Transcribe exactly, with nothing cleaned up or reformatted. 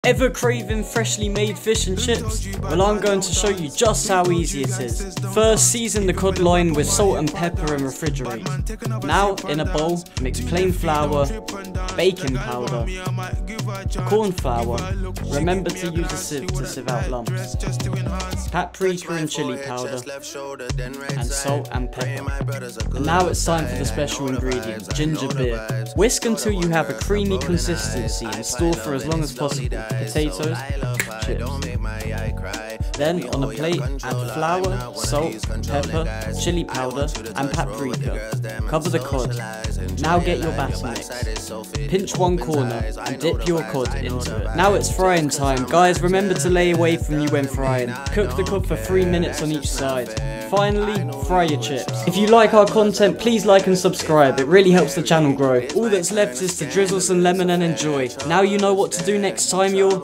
Ever craving freshly made fish and chips? Well, I'm going to show you just how easy it is. First, season the cod loin with salt and pepper and refrigerate. Now, in a bowl, mix plain flour, baking powder, corn flour, remember to use a sieve to sieve out lumps, paprika and chili powder, and salt and pepper. And now it's time for the special ingredient, ginger beer. Whisk until you have a creamy consistency and store for as long as possible. Potatoes, chips. Then on a plate, add flour, salt, pepper, chili powder and paprika. Cover the cod. Now get your batter mix. Pinch one corner and dip your cod into it. Now it's frying time. Guys, remember to lay away from you when frying. Cook the cod for three minutes on each side. Finally, fry your chips. If you like our content, please like and subscribe. It really helps the channel grow. All that's left is to drizzle some lemon and enjoy. Now you know what to do next time you're